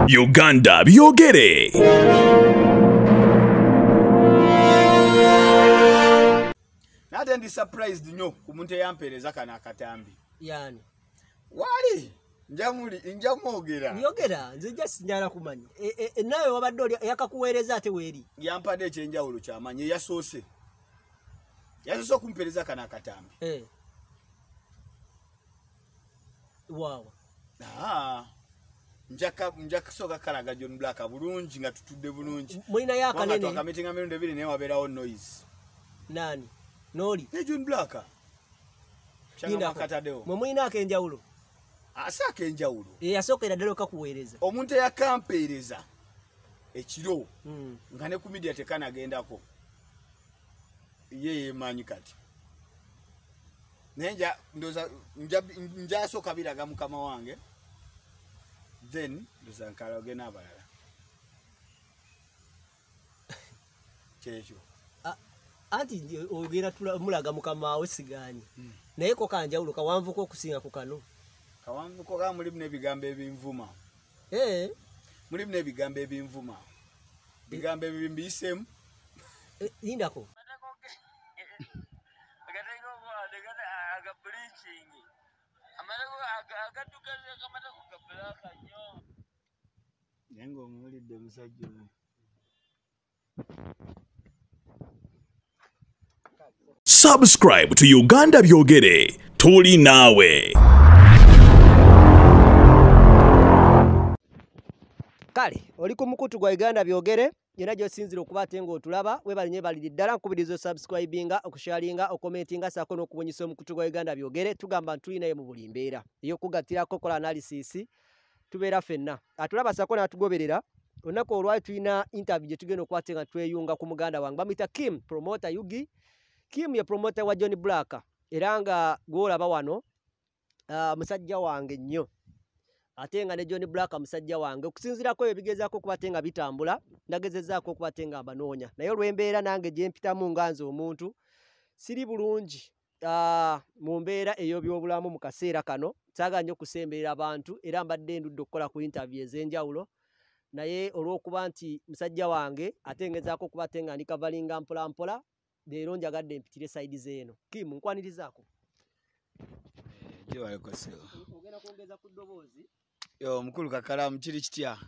Uganda byogere. Nate ndi surprised nnyo ku muntu eyampereza kana akatambi. Yani. Wali njamwogera. Byogera nze just njala kumanya. Nawe wabadde yakakuweereza ate weeri. Yampadde ekyenjawulo kyamanye yasoose. Yasoose okumpereza kana akatambi. Wow. Njaka soka kalaga John Black bulungi nga tutudde bulungi. Mulina yakanene. Wanga twakamitinga mirundi ebiri naye wabeerawo noise. Nani? Noli. Ne John Black. Changa makatadeo. Mulina akenjawulo. Asa akenjawulo. Yasookera ddala okakuweereza. Omuntu eyakampeereza ekiro. Nga ne ku media tekanagendako. Ye manyi kati. Nenja ndoza njaso kabiraga mukama wange. Then ndoza nkaloge nabalala. Checho. Anti ogera mulaga mukama wawe siganye. Naye ko kanjawulo kawanvuko okusinga ku kano. Kawanvuko ga mulimu n'ebigambo ebinvuma. Mulimu n'ebigambo ebinvuma. Bigambo ebimbisemu. Lindako. Nengo mulidde musajja. Subscribe to Uganda byogere. Tuli nawe. Kale, oli ku mukutu gwa Uganda byogere. Yena gyosinzira okuba ate ng'otulaba webalinye baliri ddala nkubirizo subscribinga okusharinga okomentinga saako n'okubonyesa omukutu gwa Uganda byogere tugamba ntuli naye mu buli mbeera ey'okugattirako kola analysis tubeera ffenna atulaba saako n'atugoberera olunaku olwali tulina interview gye tugenda okuba ate nga tweyunga ku muganda wange bamuyita Kim promoter Yugi. Kim ye promoter wa John Black era nga gw'olaba wano musajja wange nnyo ate nga ne John Black musajja wange okusinzirako ebigezaako okuba ate nga bitambula ndagezezaako okuba ate nga abanoonya naye olw'embeera nange gye mpitamu nga nze omuntu siri bulungi mu mbeera ey'ebyobulamu mu kaseera kano saaga nnyo okusemberera abantu era mbadde ndudde okukola ku interview ez'enjawulo naye olw'okuba nti musajja wange ate ngezaako okuba ate nga ndikavalinga mpola mpola leero njagadde mpitire sayidi z'eno. Kim nkwanirizaako ogenda kwongeza ku ddoboozi. Yo mukulu kakalamu kiri kitya?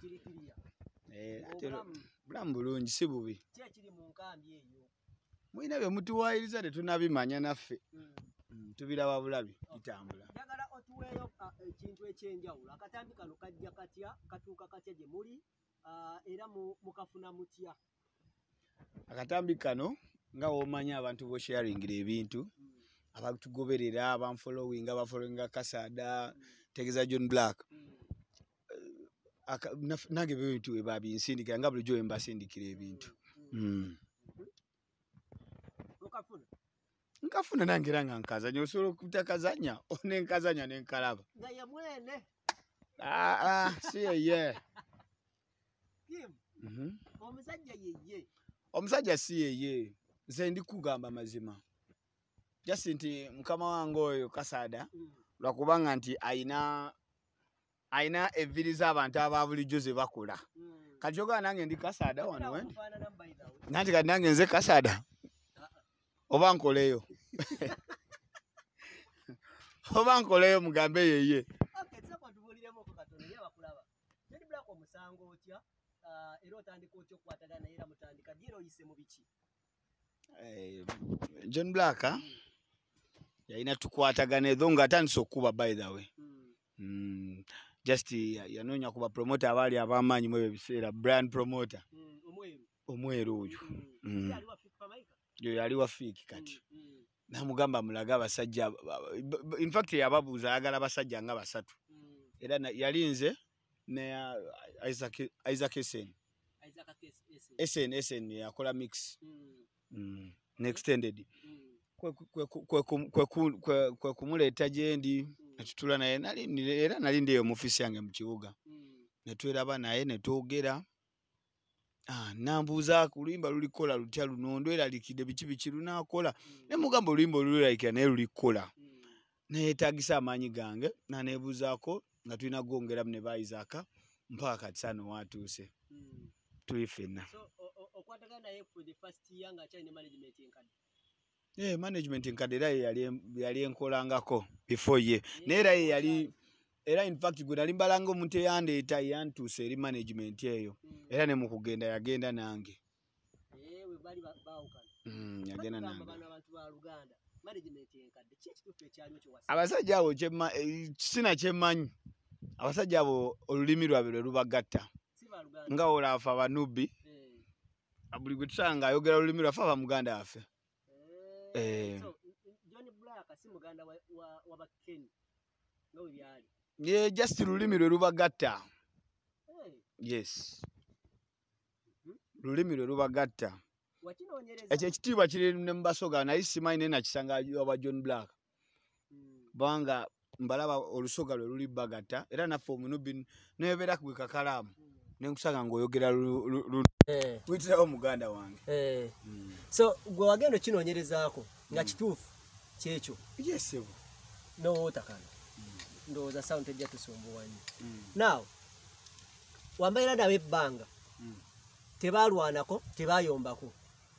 Bulamu bulungi si bubi. Ki ekiri mu nkambi eyo? Mwina bye mutuwaayiriza tetunnabimanya naffe. Tubiraba bulabi bitambula. Njagala otuweeyo ekintu ekyenjawulo. Akatambi kano kajja katya katuuka katya gye muli era mukafuna mutya? Akatambi kano nga womanya abantu bo sharingira ebintu abatugoberera abanfollowinga abafollowinga Kasada tegeza John Black. Nange bintu ebabinsindikira nga bulijjo embasindikira ebintu. Nkafuna nange era nga nkazanya osobola okutakazanya onenkazanya nenkalaba. Nga ye mwene. Si yeye. Kim. Omusajja yeye. Omusajja si yeye. Nze ndi kugamba mazima. Just nti mukama wange oyo Kasada lwakubanga nti aina eviri z'abantu ababulijjo ze bakola. Kati ogamba nange ndi Kasada wano wendi. Nanti kati nange nze Kasada. Oba nkoleyo. Oba nkoleyo mugambe yeye. Okay, tsako tubuliremo ko katono ye bakulaba. John Black omusango otya era otandika otya okukwatagana era mutandika dira oyise mu biki? John Black yalina tukwatagana ezo nga atandise okuba by the way. Just yanoonya kuba promoter abaali ab'amaanyi mu ebyo biseera brand promoter. Omweru oyo. Yo yali wa fiki kati. Namugamba mulaga abasajja in fact yababuuza ayagala abasajja nga basatu. Era yali nze ne Isaac Essen yakola mix. Extended. Kwe kumuleeta gyendi netutula naye nali ndiyo mu office yange mu kibuga. Netweraba naye netwogera. Nambuuza kulimba lulikola lutya lunondo era likide biki lunakola. Ne mugamba olimba lulikira naye lulikola. Neetagisa amaanyi gange naneebuuzaako nga tulina gwongeramu ne Isaac mpaka kati sano watuuse tuli ffenna. So okwatagana naye for the first year nga akyalina management enkadde. Management enkadde era yali enkolangako before ye. Naye era yali era in fact gwe nali mbalanga omuntu eyandeeta yantuuse eri management eyo. Era ne mu kugenda yagenda nange. We bali baawukana. Yagenda nange. Abantu ba Luganda management enkadde ki ekituufu ekyalimu kyo wasa? Abasajja abo sina kyemmanyi. Abasajja abo olulimi lwabwe lwe lubagatta. Nga olaafa abanubbi. Buli gwe tusanga ayogera olulimi lwaffe abamuganda waffe. So John Black si muganda wa Bakeni. No byali. Just lulimi lwe lubagatta. Yes. Lulimi lwe lubagatta. Ekyo ekitiibwa kiri ne mubasoga naye simanyi ne nakisanga aba John Black. Banga mbalaba olusoga lwe luli bagatta era naffe omunubbi nebeera ku kakalaamu nenkusanga ng'oyogera witirawo muganda wange. So gwe wagenda kinoonyerezaako nga kituufu kyekyo. Yes ebo. N'owootakana. Ndowooza sound tejja tusumbuwa nnyo. Now wambaira nabo ebbanga tebaalwanako tebaayombako.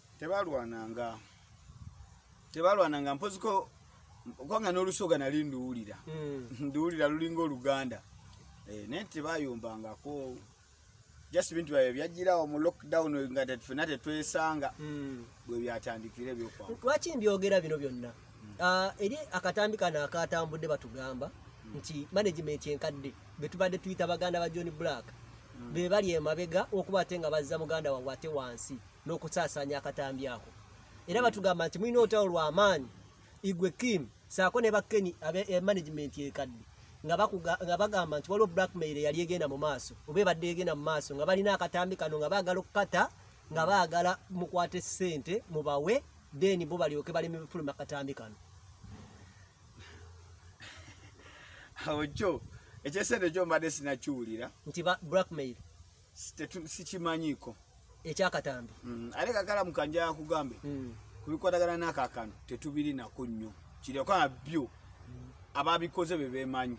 Tebaalwananga mpoziko kwanga n'olusoga nali nduwulira. Nduwulira lulinga Oluganda. Naye tebayombangako. Just bintu byawe byajjirawo mu lockdown nga ffenna tetwesanga. Bwe byatandikira ebyokwawo. Lwaki mbyogera bino byonna? Eri akatambi kano akatambudde batugamba nti management enkadde be tubadde tuyita baganda ba John Black be bali emabega okuba ate nga bazza muganda waabwe ate wansi n'okusaasaanya akatambi ako. Era batugamba nti mulina olutalo lw'amaanyi Igwe Kim saako ne Bakeni management enkadde nga bagamba nti waliwo blackmail yali egenda mu maaso oba ebadde egenda mu maaso nga balina akatambi kano nga baagala okukata nga baagala mukwate ssente mubawe then bo balyoke baleme bifuluma akatambi kano. Awo kyo ekyesente kyo mbadde sinakiwulira nti blackmail sikimanyiiko ekyakatambi. Ale kakalamu kanja yakugambe kubikwatagana n'akakano tetubirinako nnyo kiryoka byo ababikoze be beemanyi.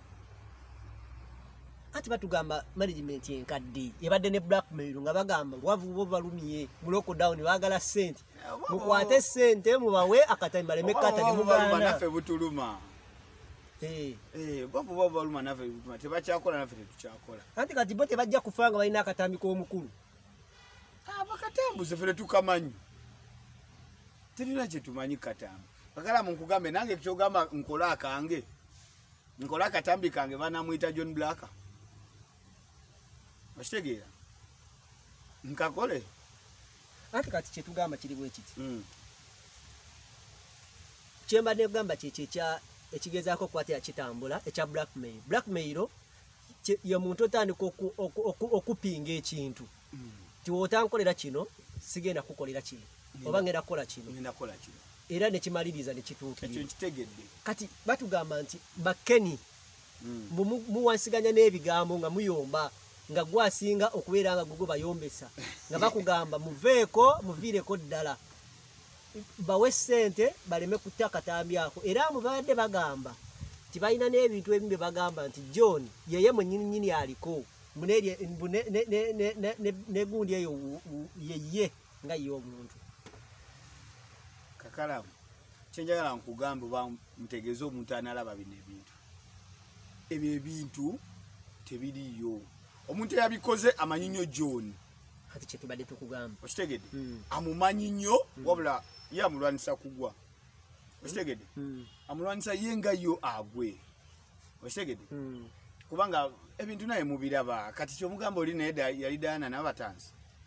Ati batugamba management enkadde ebadde ne blackmail nga bagamba wavu bo balumye mu lockdown baagala ssente mukwate ssente mubawe akatambi baleme kata ne mugana naffe butuluma. Bavu baluma naffe butuluma tebakyakola naffe tetukyakola. Anti kati bo tebajja kufa nga balina akatambi k'omukulu. Bakatambuze ffe tukamanyi. Terina kye tumanyi katambi. Bakala mu kugambe nange kyogamba nkola akange. Nkola akatambi kange banamuyita John Black. Bashitegeera. Nkakole. Anti kati kye tugamba kiri bwe kiti. Kyembadde kugamba kye ekigezaako kwata yakitambula ekya blackmail. Blackmail ye muntu otandika okupinga ekintu. Tiwotankolera kino sigenda kukolera kino oba ngenda kukola kino era nekimaliriza nekituukirira. Ekyo kitegedde. Kati batugamba nti Bakeni muwansiganya n'ebigambo nga muyomba nga gwasinga okubeera nga gugo bayombesa nga bakugamba muviireko ddala bawe ssente baleme kutta akatambi ako. Era mubadde bagamba tibalina n'ebintu ebimu bye bagamba nti John yeye mwennyini aliko negundi eyo yeye nga ye omuntu. Kakalamu kyenjagala nkugambe oba mutegeeze omuntu analaba bino ebintu. Ebyo ebintu tebiriyo. Omuntu eyabikoze amanyi nnyo John. Ati kye tubadde tukugamba. Okitegedde? Amumanyi nnyo wabula ye amulwanisa kugwa. Okitegedde? Amulwanisa ye nga yo agwe. Okitegedde? Kubanga ebintu naye mubiraba kati kyomugamba oli naye yali Diana n'abatanzi.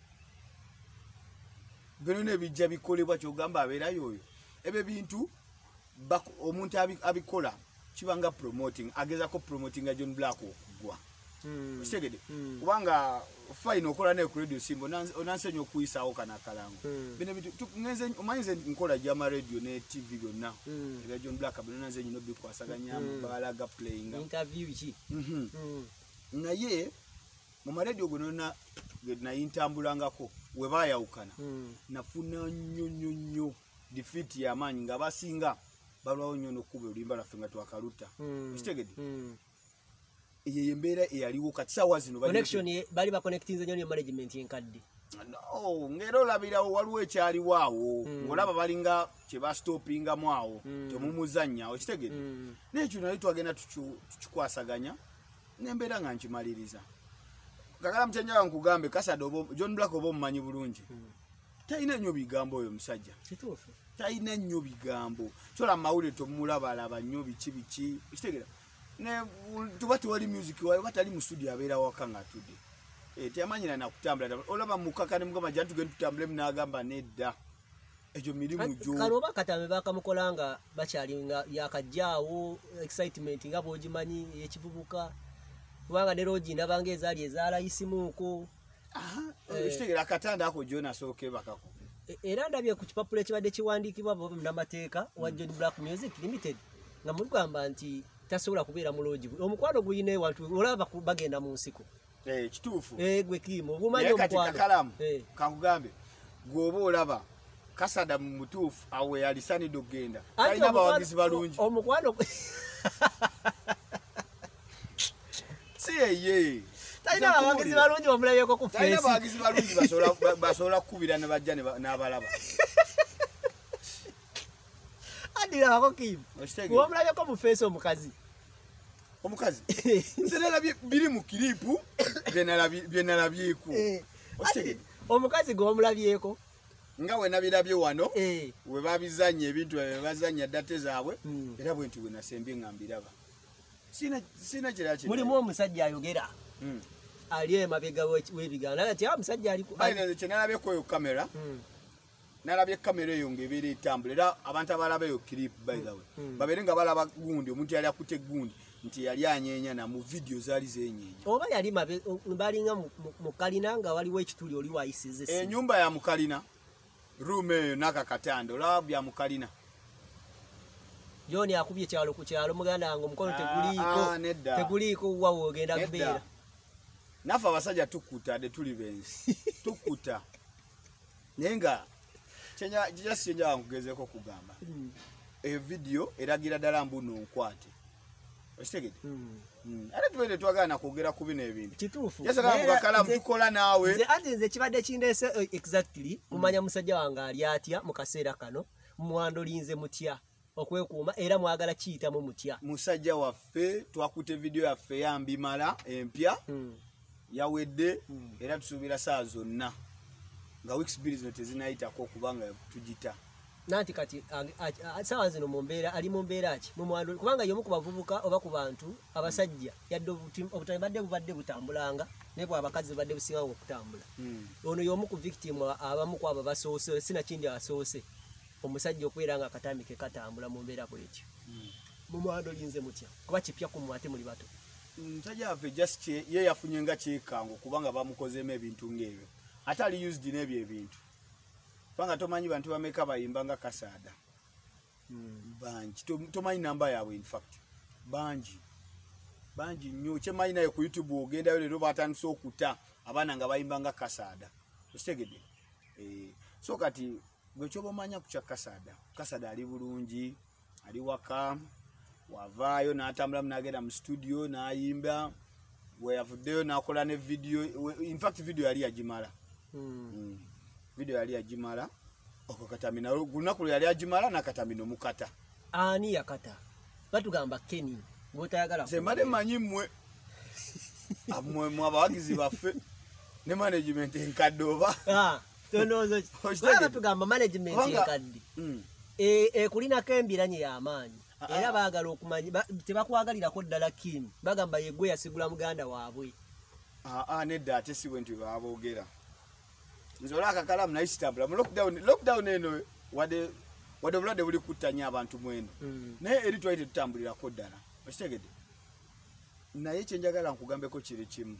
Bino nebijja bikolebwa kyogamba abeerayo oyo. Ebyo bintu omuntu abikola kibanga promoting agezako promoting John Black okugwa. Okitegedde? Kubanga fine okola naye ku radio Simbo onansenyo okuyisaawo kanakalango. Bino bintu ngenze omanyize nkola gyama radio ne TV byonna. Ebya John Black bino nanze nyino bikwasaganya balaga playing interview ki. Naye mu maradio gonona nayintambulangako we baayawukana nafuna nnyo defeat y'amaanyi nga basinga balwawo nnyo n'okkuba olimba laffe nga twakaluta. Okitegedde? embeera eyaliwo kati saawa zino connection bali ba connecting zenyo ne management yenkadde. No, ngero olabirawo waliwo ekyaliwo awo ng'olaba balinga kye bastopingamu awo temumuzannya okitegedde n'ekyo naye twagenda tukikwasaganya n'embeera nga nkimaliriza kakala mukyenjaga nkugambe Kasada John Black oba omumanyi bulungi talina nnyo bigambo oyo musajja Kituufu. talina nnyo bigambo kyola mawulire tomulabalaba nnyo biki okitegera ne tuba tewali music wali batali mu studio abeera waka nga atudde teyamanyira nakutambula olaba mukaka ne mugamba jantu genda tutambule munagamba nedda ekyo mirimu gyo kaloba katambe bakamukolanga bakyalinga yakajjaawo excitement nga bogimanyi ekivubuka kubanga ne rogi ndabanga ezaali ezaalayisimuuko okitegera akatanda ako jona asooke bakako era ndabye ku kipapula ekibadde kiwandiikibwa n'amateeka wa John Black Music Limited nga mugamba nti tasobola kubeera mulungi omukwano guyina ewantu olaba bagenda mu nsiko kituufu gwe Kiimo obumanyi omukwano kakalamu kankugambe gwoba olaba Kasada mu mutuufu awe yalisanidde okugenda talina abawagizi balungi omukwano si yeye talina abawagizi balungi bamulabyeko ku talina feesi abawagizi balungi basobola kukubira ne bajja n'abalaba adirako Kiimo wamulabyeko mu feesi omukazi nze nalabye biri mu kiripu bye nalabyeko omukazi gwe wamulabyeko nga we nabirabye wano we babizanya ebintu bazanya date zaabwe era bwentu bwe nasembye nga mbiraba sina kiraki mulimu omusajja ayogera ali emabega w'ebigaana ati omusajja ali kye nalabyeko eyo kamera nalabye kamera eyo ng'ebeera etambula era abantu abalaba eyo kiripu by the way babeere nga balaba gundi omuntu yali akutte gundi nti yali anyeenya na mu video zaali zeenyeenya oba yali balinga mu kalina nga waliwo ekituli oli wayisize ennyumba ya mukalina room eyo n'akakatanda olaba bya mukalina John akubye kyalo ku kyalo muganda wange omukono teguliiko wawo ogenda kubeera naffe abasajja tukutadde tuli bensi tukuta naye nga kyenjaga nkugezeeko kugamba eyo video eragira ddala mbu nonkwate okitegedde ate tubeere twagala nakwogera ku bino ebintu kituufu yasakakalamu tukola naawe ate nze kibadde kindeese exactly kumanya musajja wange ali atya mu kaseera kano mwandolinze mutya okwekuuma era mwagala kiyitamu mutya musajja waffe twakute video yaffe yambimala empya yawedde era tusuubira saa zonna nga weeks bbiri zino tezinayitako okubanga tugita nanti kati saawa zino mumbeera ali mu mbeera ki mumwando kubanga yomu ku bavubuka oba ku bantu abasajja yadde obutami badde bubadde butambulanga naye bwe abakazi badde busingawo okutambula ono yomu ku victim abamu ku abo basoose sinakindi asoose omusajja okubeera nga akatambi ke katambula mu mbeera bwetyo mumwando linze mutya kuba kipya ku mwate muli bato musajja waffe just ye yafunye nga kyekango kubanga bamukozeemu ebintu ng'ebyo ate ali used n'ebyo ebintu kubanga tomanyi bantu bameka bayimba nga Kasada bangi tomanyi namba yaabwe infact bangi nnyo kyemanyi naye ku YouTube ogendayo leero batandise okuta abaana nga bayimba nga Kasada okitegedde so kati gwe kyoba omanya ku kya Kasada ali bulungi ali waka wavaayo n'atambula n'agenda mu studio n'ayimba we yavuddeyo n'akola ne video infact video yali yagimala video yali yagimala okwo katamina lunaku lwe yali yagimala n'akatamino mukata ani yakata batugamba Kenny ng'otayagala sembade manyi mmwe abawagizi baffe ne management enkadde oba tonozo batugamba management enkadde kulinako embiranye y'amaanyi era baagala okumanya tebakwagalirako ddala Kim bagamba yegwe yasigula muganda waabwe nedda ate si bwe nti baboogera nze olwa akakalamu naye kitambula mu lockdown eno wadde obulwadde buli kuttanya abantu mweno naye eri twali tetutambulirako ddala okitegedde naye kyenjagala nkugambeko kiri kimu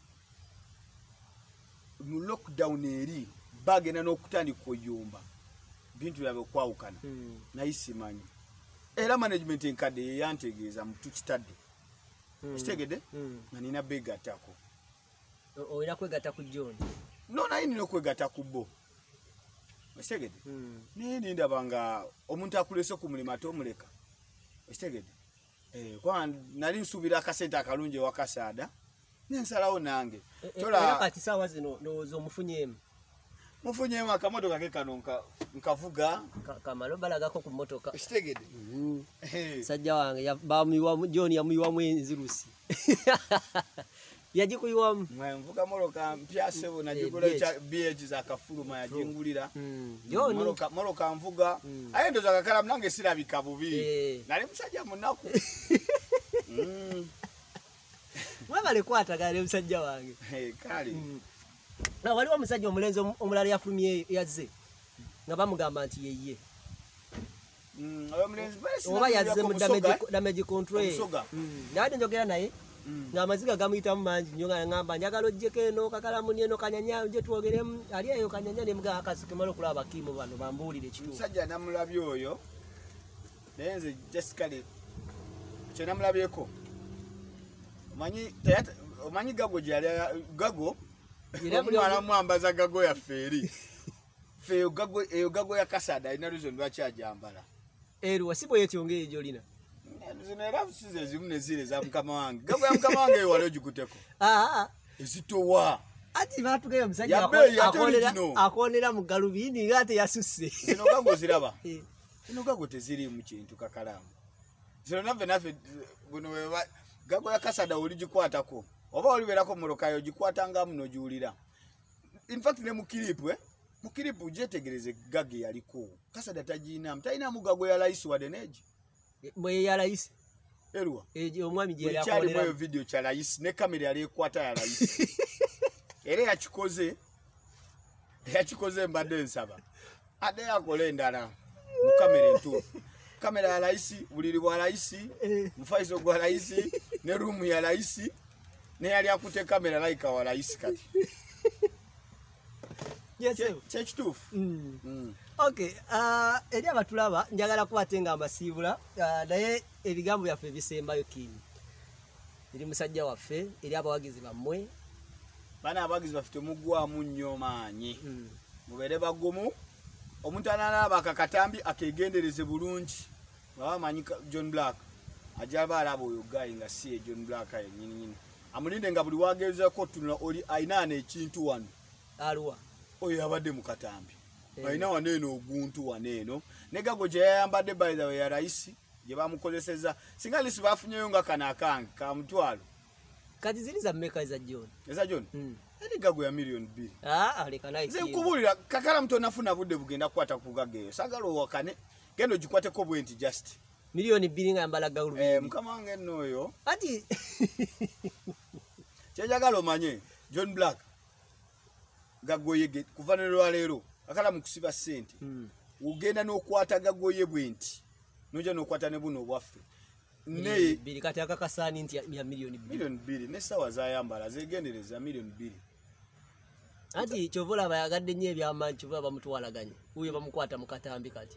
mu lockdown eri bagenda n'okutandika oyumba bintu byabe okwawukana naye simanyi era management enkadde yeyantegeeza tukitadde okitegedde nga nina beegattako olina kwegatta ku John no naye nina okwegatta ku bo okitegedde naye nindaba nga omuntu akulese ku mulimu ate omuleka okitegedde Kwa nali nsubira akasente akalungi wa Kasada nensalawo nange tola kati sawa zino nozo mufunyemu akamotoka ke kano nkavuga kamalo balagako ku motoka kitegede sajja wange bamuyiwa John yamuyiwa mwenzi Lusi yajikuyiwa mvuga moroka mpyase bona jigula cha BH za kafuluma yajingulira John moroka mvuga ayendo za kakala mnange sirabika bubi nali musajja munaku mwabale kwatagale musajja wange kali na waliwo musajja omulenzi omulala yafulumye yazze nga bamugamba nti yeye oyo mulenzi basi oba yazze mu damage control nadi njogera naye nga amaziga gamuyita mu manji nnyo nga ngamba njagala ojjeko eno kakalamu eno kanyanya nje twogeremu ali eyo kanyanya ne mga akasike malo kulaba kimu bano bambuulire ekituufu musajja namulabye oyo lenze Jessica le kye namulabyeko omanyi gago gyali gago mwana mwambaza gago ya feri feyo gago ya Kasada ina reason lwaki ajambala wasibo yetyongeye jolina zino era size zimune zile za mukama wange gago ya mukama wange wale ojikuteko ezitowa ati batugeyo musajja akonera mu galubindi ngate yasusse zino gago ziraba zino gago teziri mu kintu kakalamu zino nave buno gago ya Kasada oligikwatako oba oliberako mulokayo gikwatanga muno julira in fact ne mukiripu jetegereze gage yaliko Kasada tajina mtaina mugago ya rais wa deneji mwe ya rais erwa omwami je yakolera mwe video cha rais ne kamera yali ekwata ya rais ere yachikoze mbade nsaba ade yakole ndala mu kamera entufu kamera ya rais buliri bwa rais mfaiso gwa rais ne room ya rais ne yali akute kamera like wa rais kati chechitufu okay eri abatulaba njagala kubatenga amasibula naye ebigambo byaffe bisembayo kini eri musajja waffe eri abawagizi bammwe bana abawagizi bafite mugwamu nnyo maanyi mubere bagumu omuntu analaba akakatambi akegendereze bulungi baba manyi John Black ajaba alabo oyo guy nga si John Black yennyini amulinde nga buli wagezeko tunula oli ainane ekintu wano alwa oyo yabadde mu katambi aina waneno oguntu waneno negago je yambadde by the way ya rais je bamukozeseza singa lisi bafunyeyo nga kanakange ka mutwalo kati zili za mmeka za John eri gago ya million 2 aleka nice ze kubulira kakala mtu nafuna budde bugenda kwata kugageyo sagalo wakane gendo jikwate ko bwenti just million 2 nga yambala gawulu mukama wange noyo ati kyajagalo manye John Black gagoye kuvanero lero akala mukusiba sente ugenda n'okwata gagoye bwenti noja n'okwata ne buno bwaffe ne bili kati akakasani nti ya million 2 ne sawa zayambala zegendereza million 2 ati chovola bayagadde nye byamanyi chovola bamutwalaganye uyo bamukwata mukatambi kati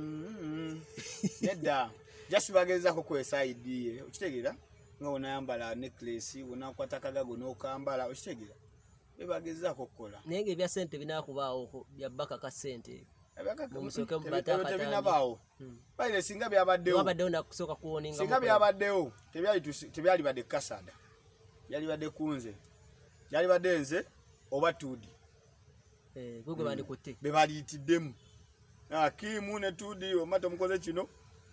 nedda just bageza ko kweside okitegeera nga onayambala necklace unakwata kagago n'okambala okitegeera bebageza kokola nenge bya sente binakubaawo bya baka ka sente musoke mbataka tebinabawo baile singa byabaddewo wabaddewo nakusoka kuoninga singa byabaddewo tebyali badde Kasada yali badde kunze yali badde nze oba tudi gwe bandi kote bebali itiddemu Kimu ne tudi omata mukoze kino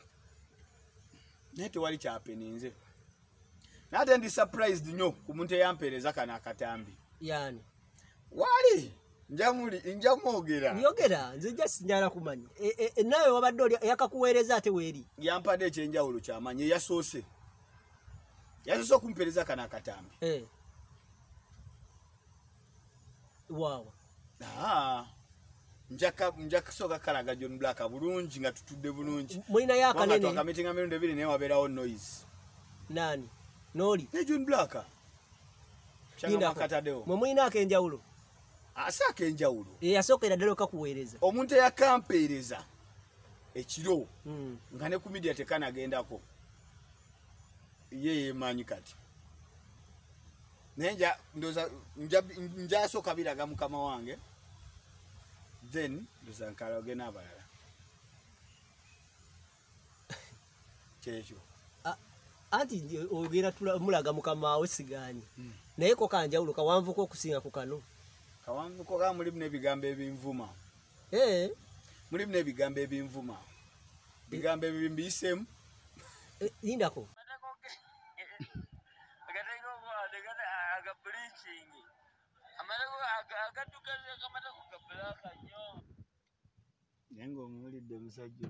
nete wali kyapeninze nate ndi surprised nnyo ku muntu eyampereza kana akatambi yani wali njamogera yogera nze just njala kumanya nawe wabadde yakakuweereza ate weeri yampadde ekyenjawulo kyamanye yasoose kumpereza kana akatambi wow njaka soka kalaga John Black bulungi nga tutudde bulungi mulina yakanene twakamitinga mirundi 2 ne wabeerawo noise nani noli ne John Black mwe mulina akenjawulo asaka enjawulo yasookera ddala okakuweereza omuntu eyakampeereza ekiro nga ne ku media tekanagendako ye yemanyi kati naye njasooka biraga mukama wange then ndoza nkaloge n'abalala kyekyo anti ogera mulaga mukama wawe siganye naye ko kanjawulo kawanvuko okusinga ku kano kawanvuko ga mulimu n'ebigambo ebinvuma mulimu n'ebigambo ebinvuma bigambo ebimbisemu lindako nengo mulidde musajja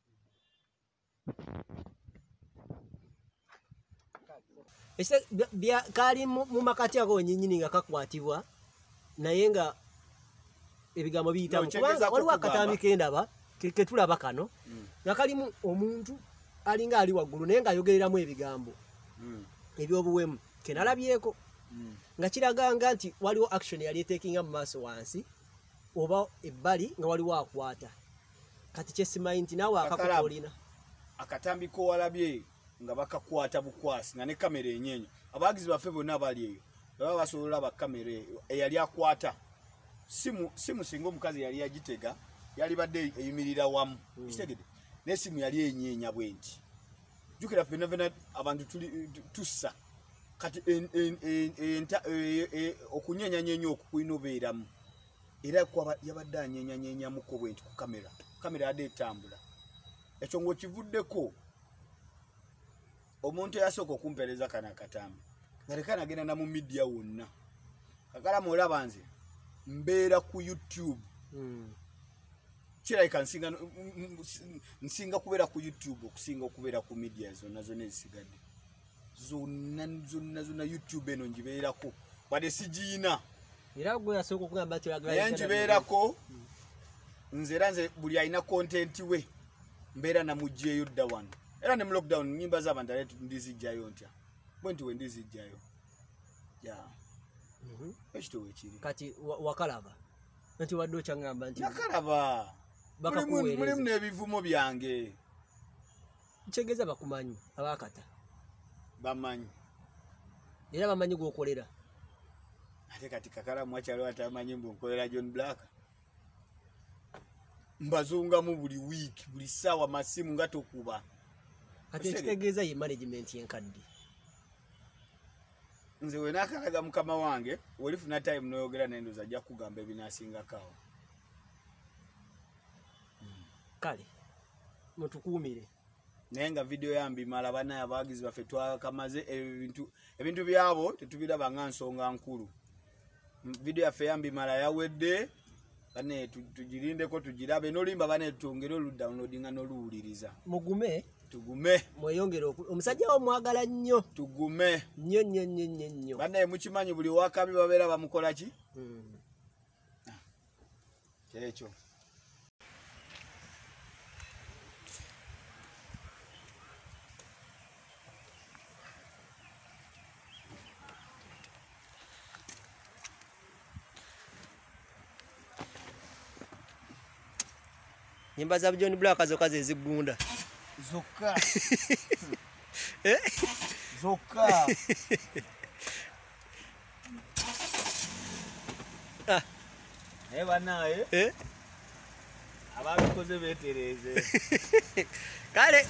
ese bya kali mu makati ago nyinyini nga kakwatibwa naye nga ebigambo biyita kubanga waliwo akatambi kendaba ketulaba kano nga kalimu omuntu alinga ali waggulu naye nga ayogereramu ebigambo ebyobuwemu kenalabyeko nga kiraganga nti waliwo action yali etekinga mu maaso wansi oba ebbali nga waliwo akwata kati kyesimanyi nti naawe akakukolina akatambi ko walabye nga bakakwata bukwasi nga ne kamera enyenyo abagizi baffe bonna bali eyo baba basobola ba kamera eyali akwata simu singa omukazi yali yagitega yali badde eyimirira wamu kitegede n'esimu yali enyenya bwenti jukira fena abantu tussa kati okunyenya nyenyo okukwino beeramu era kwa yabadde anyenya muko bwenti ku kamera ade etambula ekyo ngo kivuddeko omuntu yasooka okumpereza kana akatambi ngalekana agenda na mu media wonna kakala mulaba nze mbeera ku YouTube kirayika nsinga kubeera ku YouTube okusinga okubeera ku media zonna ezisigadde zonna YouTube eno njibeerako wadde sigiina era gwe yasooka okugamba naye njibeerako nze buli alina content we mbeera namugjeeyo dda wano era ne mu lockdown nyimba z'abantu ale ndizijjayo ntya bwenti we ndizijjayo ekitowa ekiri kati wakalaba nti wadde okyangamba nti nakalaba mulimu n'ebivumo byange kitegeeza bakumanyi abakata bamanyi era bamanyi gwokolera ate kati kakala mwakyalo atamanyi mbunkolera John Black mbazungamu buli week buli ssaawa masimu nga tokuba ate ekitegeeza ye management yenkadde nze we nakalaga mukama wange olifuna time noyogera nendoza ajja kugamba ebinasingakawo kale mutukuumire naye nga video yambi mala bana abagizi baffe twakamaze ebintu byabo tetubiraba nga nsonga nkulu video yaffe yambi mala yawedde bane tugirindeko tugirabe nolimba bane tutongere oludownloadinga noluwuliriza mugume tugume mweyongere omusajja wo mwagala nnyo tugume nnyo bane mukimanyi buli wakabi babeera bamukola ki kyekyo nyimba za John Black azokaze ezigunda zokka zokka banaye ababikoze betereze kale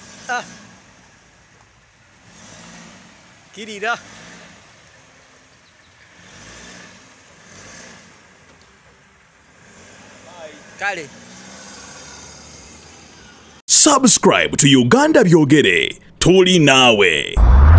kirira kale Subscribe to Uganda Byogere. Tuli nawe.